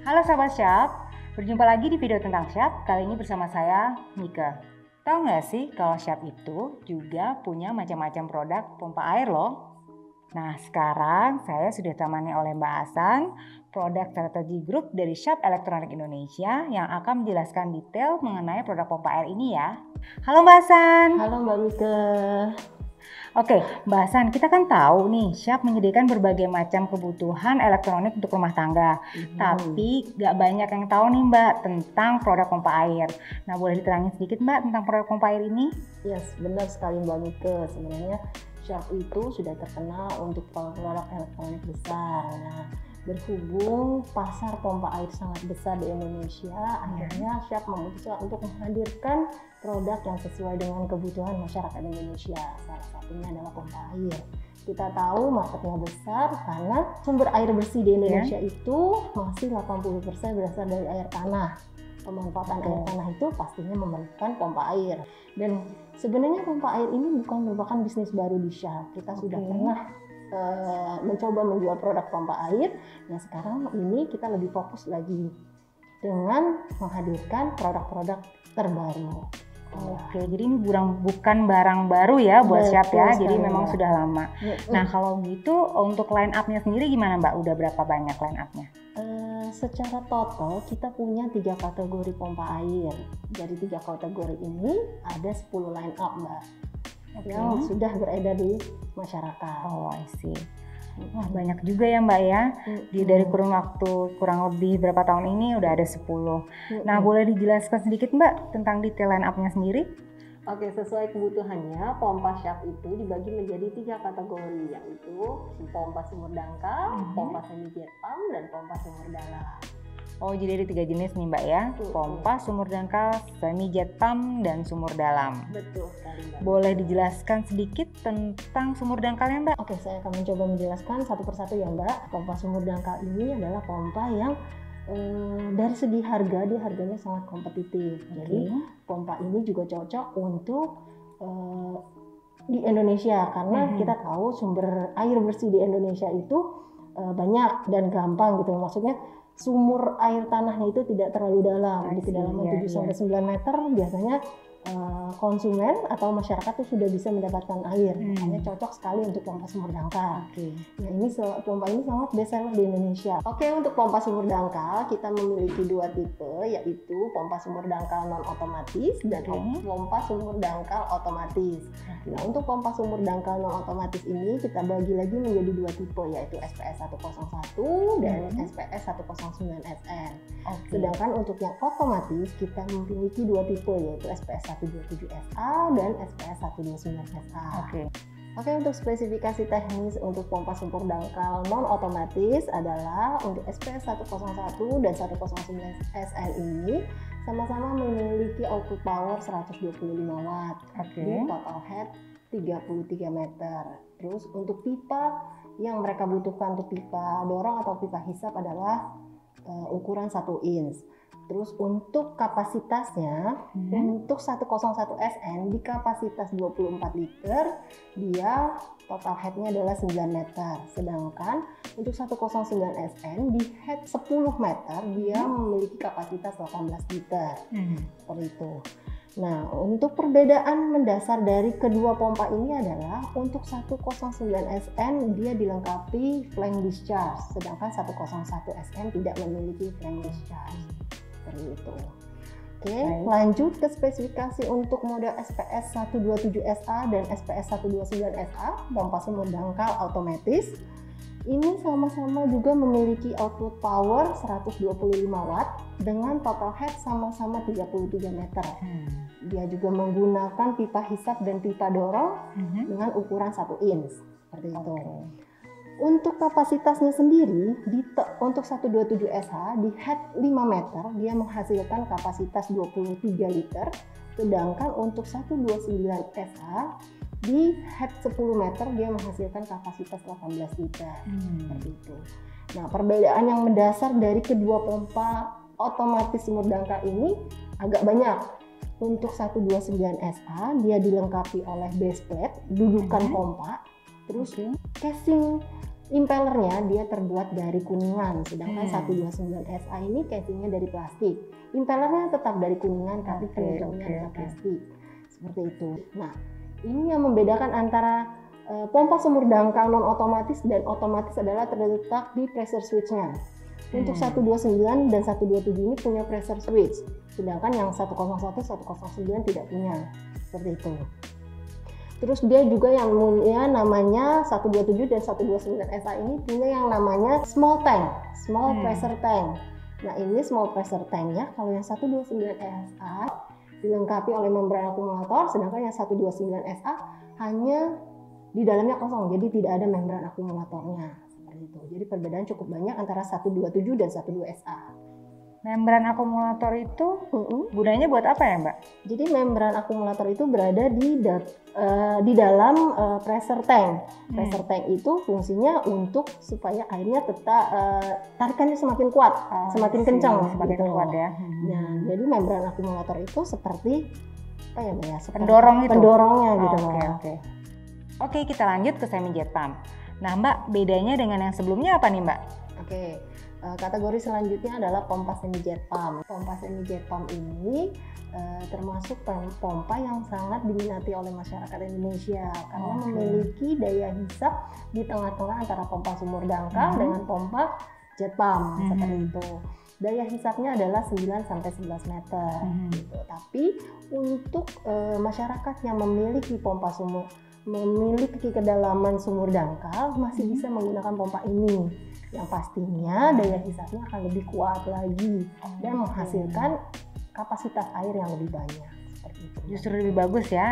Halo sahabat Syap, berjumpa lagi di video tentang Syap. Kali ini bersama saya, Mika. Tahu nggak sih kalau Syap itu juga punya macam-macam produk pompa air loh. Nah sekarang saya sudah ditemani oleh Mbak Hasan, produk strategi grup dari Syap Elektronik Indonesia yang akan menjelaskan detail mengenai produk pompa air ini ya. Halo Mbak Hasan. Halo Mbak Mika. Oke, Mbak Hasan, kita kan tahu nih Syap menyediakan berbagai macam kebutuhan elektronik untuk rumah tangga. Tapi nggak banyak yang tahu nih Mbak tentang produk pompa air. Nah, boleh diterangin sedikit Mbak tentang produk pompa air ini? Yes, benar sekali Mbak Mika. Sebenarnya Syap itu sudah terkenal untuk produk elektronik besar. Nah, berhubung pasar pompa air sangat besar di Indonesia, akhirnya Syap memutuskan untuk menghadirkan produk yang sesuai dengan kebutuhan masyarakat Indonesia. Salah satunya adalah pompa air. Kita tahu marketnya besar karena sumber air bersih di Indonesia itu masih 80% berasal dari air tanah. Pemanfaatan air tanah itu pastinya memerlukan pompa air. Dan sebenarnya pompa air ini bukan merupakan bisnis baru di Syap. Kita sudah pernah mencoba menjual produk pompa air. Nah sekarang ini kita lebih fokus lagi dengan menghadirkan produk-produk terbaru. Oke, jadi ini bukan barang baru ya buat Syap ya, jadi memang Mbak. Sudah lama. Nah kalau gitu untuk line up-nya sendiri gimana Mbak? Udah berapa banyak line up-nya? Secara total kita punya 3 kategori pompa air. Dari 3 kategori ini ada 10 line up Mbak. Yang sudah beredar di masyarakat. Oh, I see. Wah, banyak juga ya Mbak ya. Dari kurun waktu kurang lebih berapa tahun ini udah ada 10. Nah, boleh dijelaskan sedikit Mbak tentang detail line up-nya sendiri? Oke, sesuai kebutuhannya, pompa Syap itu dibagi menjadi 3 kategori, yaitu pompa sumur dangkal, pompa semi jet pump, dan pompa sumur dalam. Oh, jadi ada 3 jenis nih Mbak ya, pompa, sumur dangkal, semi jet pump, dan sumur dalam. Betul sekali Mbak. Boleh dijelaskan sedikit tentang sumur dangkalnya Mbak? Oke, saya akan mencoba menjelaskan satu persatu ya Mbak. Pompa sumur dangkal ini adalah pompa yang dari segi harga, dia harganya sangat kompetitif. Jadi pompa ini juga cocok untuk di Indonesia karena kita tahu sumber air bersih di Indonesia itu banyak dan gampang gitu. Maksudnya sumur air tanahnya itu tidak terlalu dalam, di kedalaman 7-9 meter biasanya konsumen atau masyarakat itu sudah bisa mendapatkan air. Makanya cocok sekali untuk pompa sumur dangkal. Nah ini pompa ini sangat best seller di Indonesia. Oke, untuk pompa sumur dangkal kita memiliki 2 tipe, yaitu pompa sumur dangkal non otomatis dan pompa sumur dangkal otomatis. Nah untuk pompa sumur dangkal non otomatis ini kita bagi lagi menjadi 2 tipe, yaitu SPS 101 dan SPS 109 SN. Sedangkan untuk yang otomatis kita memiliki 2 tipe, yaitu SPS 127SA dan SPS 129SA. Oke, untuk spesifikasi teknis untuk pompa sumur dangkal non otomatis adalah untuk SPS 101 dan 109 SN ini sama-sama memiliki output power 125 watt di total head 33 meter. Terus untuk pipa yang mereka butuhkan untuk pipa dorong atau pipa hisap adalah ukuran 1 inch. Terus untuk kapasitasnya, untuk 101 SN di kapasitas 24 liter, dia total headnya adalah 9 meter. Sedangkan untuk 109 SN di head 10 meter, dia memiliki kapasitas 18 liter. Seperti itu. Nah, untuk perbedaan mendasar dari kedua pompa ini adalah untuk 109 SN dia dilengkapi flank discharge, sedangkan 101 SN tidak memiliki flank discharge. Seperti itu. Oke, lanjut ke spesifikasi untuk model SPS 127SA dan SPS 129SA, pompa sumur dangkal otomatis. Ini sama-sama juga memiliki output power 125 watt dengan total head sama-sama 33 meter. Dia juga menggunakan pipa hisap dan pipa dorong dengan ukuran 1 inch. Seperti itu. Untuk kapasitasnya sendiri, untuk 127SH di head 5 meter, dia menghasilkan kapasitas 23 liter. Sedangkan untuk 129SH di head 10 meter, dia menghasilkan kapasitas 18 liter. Seperti itu. Nah, perbedaan yang mendasar dari kedua pompa otomatis sumur dangkal ini agak banyak. Untuk 129SH, dia dilengkapi oleh base plate, dudukan pompa, terus casing Impellernya dia terbuat dari kuningan, sedangkan 129 SA ini casingnya dari plastik. Impellernya tetap dari kuningan, tapi penunjangnya adalah plastik. Seperti itu. Nah, ini yang membedakan antara pompa sumur dangkal non otomatis dan otomatis adalah terletak di pressure switch-nya. Untuk 129 dan 127 ini punya pressure switch, sedangkan yang 101, 109 tidak punya. Seperti itu. Terus dia juga yang punya namanya 127 dan 129 SA ini punya yang namanya small tank, small pressure tank. Nah ini small pressure tanknya, kalau yang 129 SA dilengkapi oleh membran akumulator, sedangkan yang 129 SA hanya di dalamnya kosong, jadi tidak ada membran akumulatornya. Seperti itu. Jadi perbedaan cukup banyak antara 127 dan 12 SA. Membran akumulator itu gunanya buat apa ya Mbak? Jadi membran akumulator itu berada di dalam pressure tank. Pressure tank itu fungsinya untuk supaya airnya tetap tarikannya semakin kuat, semakin kencang, semakin gitu. kuat ya. Nah, jadi membran akumulator itu seperti apa ya Mbak ya? Pendorong itu. Pendorongnya gitu loh. Oke, kita lanjut ke semi jet pump. Nah Mbak, bedanya dengan yang sebelumnya apa nih Mbak? Oke. Kategori selanjutnya adalah pompa semi jet pump. Pompa semi jet pump ini termasuk pompa yang sangat diminati oleh masyarakat Indonesia karena memiliki daya hisap di tengah-tengah antara pompa sumur dangkal dengan pompa jet pump seperti itu. Daya hisapnya adalah 9 sampai 11 meter gitu. Tapi untuk masyarakat yang memiliki pompa sumur, memiliki kedalaman sumur dangkal masih bisa menggunakan pompa ini. Yang pastinya daya hisapnya akan lebih kuat lagi dan menghasilkan kapasitas air yang lebih banyak. Seperti itu. Justru lebih bagus ya,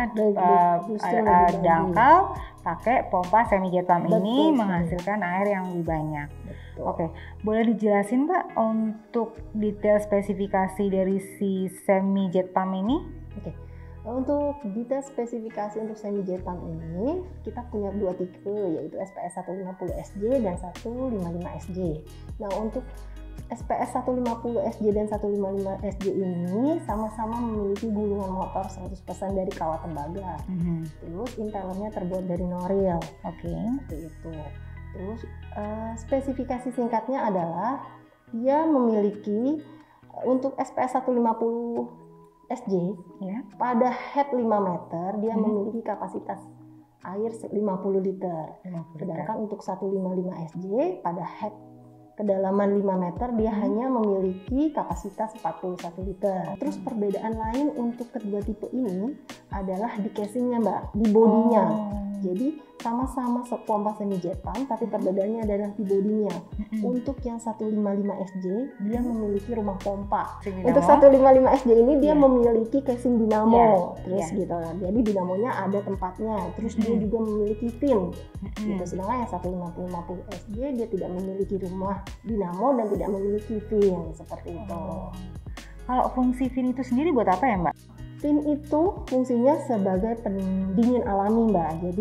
dangkal pakai pompa semi jet pump ini menghasilkan air yang lebih banyak. Oke, boleh dijelasin Mbak untuk detail spesifikasi dari si semi jet pump ini? Oke. Untuk detail spesifikasi untuk semi jet pump ini kita punya dua tipe, yaitu SPS 150SJ dan 155SJ. Nah untuk SPS 150SJ dan 155SJ ini sama-sama memiliki gulungan motor 100% dari kawat tembaga. Terus impellernya terbuat dari noril. Seperti itu. Terus spesifikasi singkatnya adalah dia memiliki untuk SPS 150 SJ ya, pada head 5 meter dia memiliki kapasitas air 50 liter. Sedangkan untuk 155 SJ pada head kedalaman 5 meter dia hanya memiliki kapasitas 41 liter. Terus perbedaan lain untuk kedua tipe ini adalah di casingnya Mbak, di bodinya. Jadi sama-sama pompa semi jet pump, tapi perbedaannya adalah di bodinya. Untuk yang 155SJ dia memiliki rumah pompa. Untuk 155SJ ini dia memiliki casing dinamo, terus gitu. Jadi dinamonya ada tempatnya. Terus dia juga memiliki pin. Gitu. Sedangkan yang 150SJ dia tidak memiliki rumah dinamo dan tidak memiliki pin seperti itu. Kalau fungsi pin itu sendiri buat apa ya Mbak? Pin itu fungsinya sebagai pendingin alami Mbak. Jadi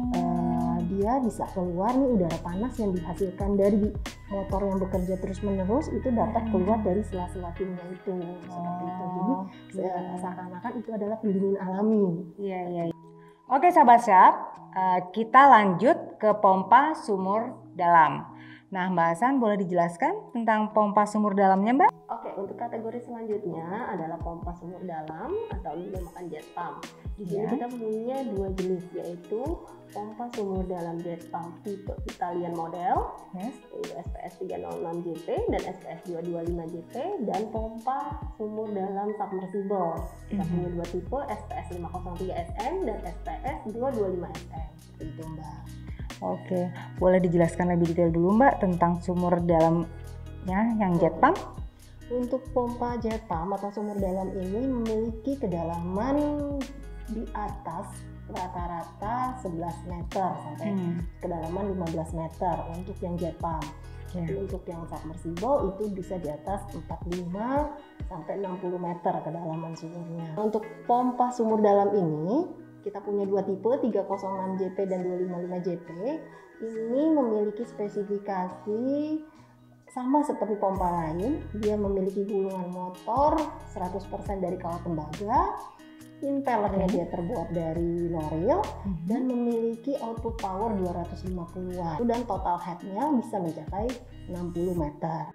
dia bisa keluar nih udara panas yang dihasilkan dari motor yang bekerja terus menerus itu dapat keluar dari sela-sela pinnya itu seperti itu. Jadi seakan-akan itu adalah pendingin alami. Iya. Oke sahabat Syap, kita lanjut ke pompa sumur dalam. Nah Mbak Hasan boleh dijelaskan tentang pompa sumur dalamnya Mbak? Oke, untuk kategori selanjutnya adalah pompa sumur dalam atau dinamakan jet pump. Di sini kita punya dua jenis, yaitu pompa sumur dalam jet pump tipe Italian model, yaitu SPS 306JP dan SPS 225JP, dan pompa sumur dalam submersible. Kita punya dua tipe, SPS 503SM dan SPS 225SM. Itu Mbak. Oke, boleh dijelaskan lebih detail dulu Mbak tentang sumur dalamnya yang jet pump? Untuk pompa jet pump atau sumur dalam ini memiliki kedalaman di atas rata-rata 11 meter sampai kedalaman 15 meter untuk yang jet pump. Jadi untuk yang submersible itu bisa di atas 45 sampai 60 meter kedalaman sumurnya. Untuk pompa sumur dalam ini kita punya dua tipe, 306JP dan 255JP. Ini memiliki spesifikasi sama seperti pompa lain. Dia memiliki gulungan motor 100% dari kawat tembaga. Impellernya dia terbuat dari L'Oreal dan memiliki output power 250 watt dan total headnya bisa mencapai 60 meter.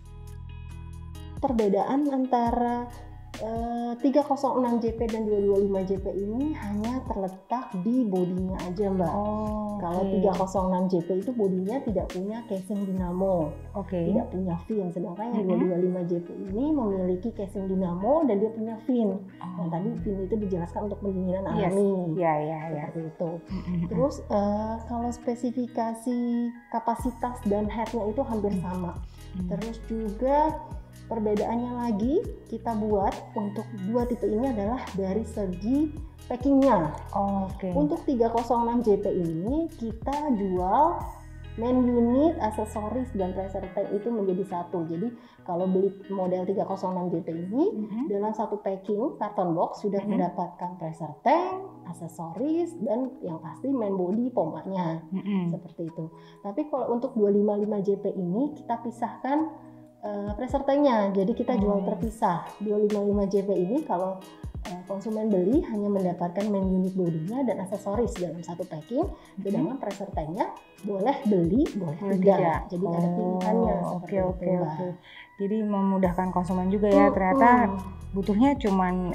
Perbedaan antara 306 JP dan 225 JP ini hanya terletak di bodinya aja, Mbak. Kalau 306 JP itu bodinya tidak punya casing dinamo, tidak punya fin. Sedangkan yang 225 JP ini memiliki casing dinamo dan dia punya fin. Nah, tadi fin itu dijelaskan untuk pendinginan alami. Seperti itu. Terus kalau spesifikasi kapasitas dan headnya itu hampir sama. Terus juga perbedaannya lagi kita buat untuk dua tipe ini adalah dari segi packingnya. Untuk 306 JP ini kita jual main unit, aksesoris, dan pressure tank itu menjadi satu. Jadi kalau beli model 306 JP ini dalam satu packing karton box sudah mendapatkan pressure tank, aksesoris, dan yang pasti main body pompanya. Seperti itu. Tapi kalau untuk 255 JP ini kita pisahkan pressure tanknya, jadi kita jual terpisah. 255 JP ini kalau konsumen beli hanya mendapatkan main unit bodinya dan aksesoris dalam satu packing, sedangkan pressure tanknya boleh beli, boleh tidak. Jadi ada pilihannya seperti itu. Jadi memudahkan konsumen juga ya. Ternyata butuhnya cuman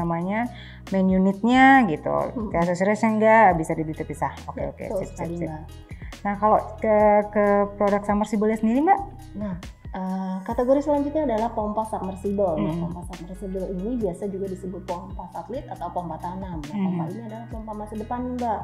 main unitnya gitu. Aksesorisnya enggak bisa dibeli terpisah. Sip. Nah, kalau ke produk submersible-nya sendiri, Mbak? Nah, kategori selanjutnya adalah pompa submersible. Pompa submersible ini biasa juga disebut pompa satelit atau pompa tanam. Nah, pompa ini adalah pompa masa depan, Mbak.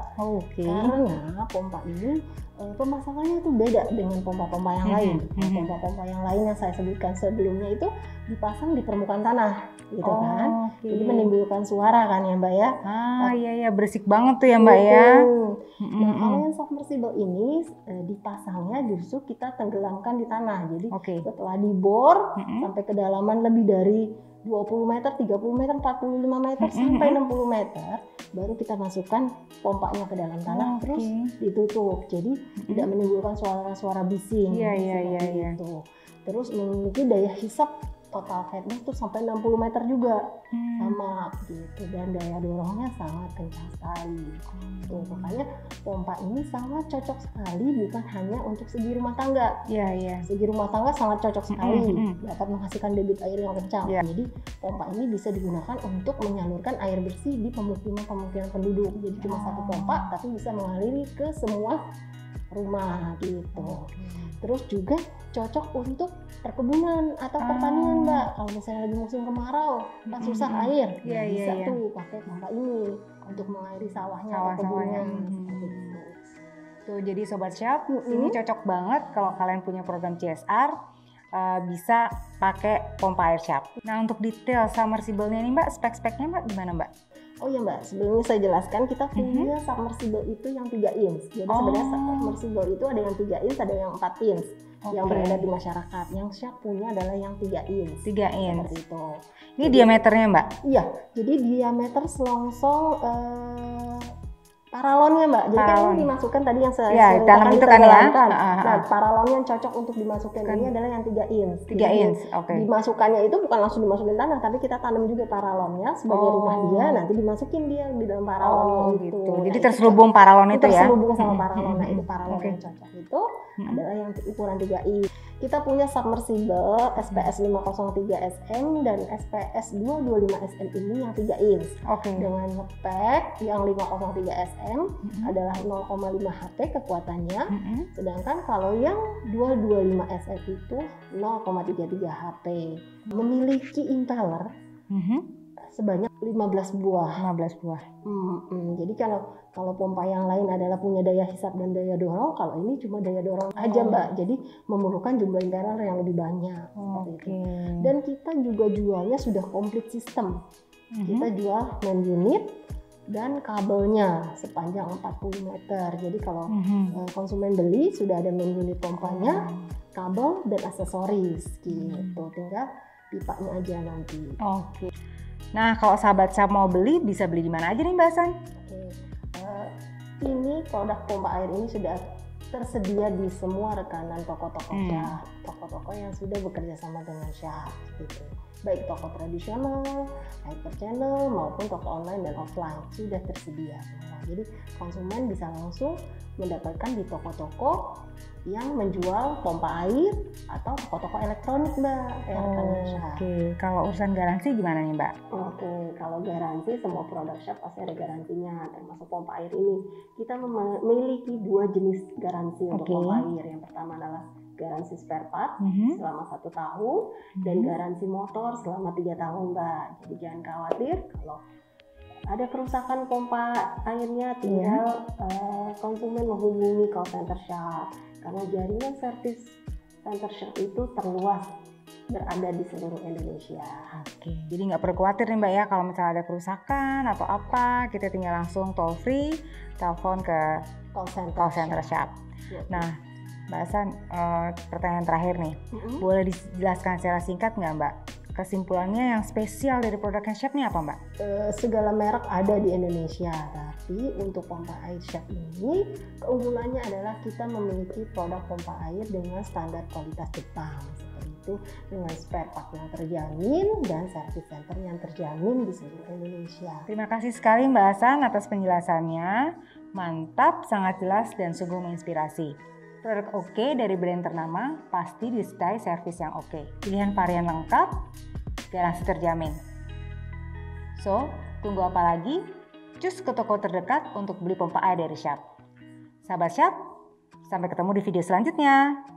Karena pompa ini pemasangannya itu beda dengan pompa-pompa yang lain. Pompa-pompa yang lain yang saya sebutkan sebelumnya itu dipasang di permukaan tanah, gitu kan. Jadi menimbulkan suara kan ya, Mbak ya. Iya, berisik banget tuh ya, Mbak ya. Nah, kalau yang submersible ini dipasangnya justru kita tenggelamkan di tanah. Jadi setelah dibor sampai kedalaman lebih dari 20 meter, 30 meter, 45 meter, sampai 60 meter, baru kita masukkan pompanya ke dalam tanah, terus ditutup. Jadi tidak menimbulkan suara-suara bising. Gitu. Terus memiliki daya hisap total headnya itu sampai 60 meter juga, sama gitu, dan daya dorongnya sangat kencang sekali. Tuh, makanya pompa ini sangat cocok sekali bukan hanya untuk segi rumah tangga. Segi rumah tangga sangat cocok sekali, dapat menghasilkan debit air yang kencang. Jadi pompa ini bisa digunakan untuk menyalurkan air bersih di pemukiman penduduk. Jadi cuma satu pompa tapi bisa mengaliri ke semua rumah gitu. Terus juga cocok untuk perkebunan atau pertanian, Mbak. Kalau misalnya lagi musim kemarau, kan susah air, bisa tuh pakai pompa ini untuk mengairi sawahnya atau kebunnya. Seperti itu. Tuh, jadi Sobat Shop, ini cocok banget kalau kalian punya program CSR, bisa pakai pompa air Shop. Nah, untuk detail submersible-nya nih, Mbak, spek-speknya Mbak gimana, Mbak? Oh iya, Mbak, sebelumnya saya jelaskan kita punya submersible itu yang 3 inch. Jadi sebenarnya submersible itu ada yang 3 inch, ada yang 4 inch yang beredar di masyarakat. Yang Sharp punya adalah yang 3 inch. 3 inch. Seperti itu. Ini jadi, diameternya, Mbak? Iya, jadi diameter selongsong paralonnya, Mbak. Jadi kan ini dimasukkan tadi yang saya tanam itu kan ya. Nah, paralon yang cocok untuk dimasukkan ini adalah yang 3 inch. 3 inch, Dimasukkannya itu bukan langsung dimasukin tanah, tapi kita tanam juga paralonnya sebagai rumah dia, nanti dimasukin dia di dalam paralonnya itu. Nah, jadi terselubung paralon itu ya? Terselubung sama paralon. Nah, itu paralon yang cocok itu adalah yang ukuran 3 inch. Kita punya submersible SPS 503 SM dan SPS 225 SM ini yang 3 inch. Dengan spek yang 503 SM adalah 0,5 HP kekuatannya. Sedangkan kalau yang 225 SM itu 0,33 HP. Memiliki impeller sebanyak 15 buah. Jadi kalau pompa yang lain adalah punya daya hisap dan daya dorong, kalau ini cuma daya dorong aja, Mbak. Jadi memerlukan jumlah impeller yang lebih banyak. Dan kita juga jualnya sudah komplit sistem. Kita jual main unit dan kabelnya sepanjang 40 meter. Jadi kalau konsumen beli sudah ada main unit pompanya, kabel dan aksesoris gitu. Tinggal pipanya aja nanti. Nah, kalau sahabat Shop mau beli, bisa beli di mana aja nih, Mbak San? Ini produk pompa air ini sudah tersedia di semua rekanan toko-toko Syah, toko-toko yang sudah bekerja sama dengan Syah gitu. Baik toko tradisional, hyper channel maupun toko online dan offline sudah tersedia semua. Jadi konsumen bisa langsung mendapatkan di toko-toko yang menjual pompa air atau toko-toko elektronik, Mbak. Oke, kalau urusan garansi gimana nih, Mbak? Oke, kalau garansi semua produk Syah pasti ada garansinya, termasuk pompa air ini. Kita memiliki 2 jenis garansi untuk pompa air. Yang pertama adalah garansi spare part selama 1 tahun dan garansi motor selama 3 tahun, Mbak. Jadi jangan khawatir kalau ada kerusakan pompa airnya, tinggal konsumen menghubungi call center Syah. Karena jaringan servis center Syah itu terluas, berada di seluruh Indonesia. Oke, jadi nggak perlu khawatir nih Mbak ya, kalau misalnya ada kerusakan atau apa, kita tinggal langsung toll free, telepon ke call center Syah. Nah, Mbak Hasan, pertanyaan terakhir nih, boleh dijelaskan secara singkat nggak Mbak? Kesimpulannya yang spesial dari produknya Syah ini apa Mbak? Segala merek ada di Indonesia, tapi untuk pompa air Syah ini keunggulannya adalah kita memiliki produk pompa air dengan standar kualitas Jepang, seperti itu, dengan spare part yang terjamin dan service center yang terjamin di seluruh Indonesia. Terima kasih sekali Mbak Hasan atas penjelasannya, mantap, sangat jelas dan sungguh menginspirasi. Produk oke dari brand ternama pasti disertai servis yang oke. Pilihan varian lengkap, garansi terjamin. So, tunggu apa lagi? Cus ke toko terdekat untuk beli pompa air dari Syah. Sahabat Syah, sampai ketemu di video selanjutnya.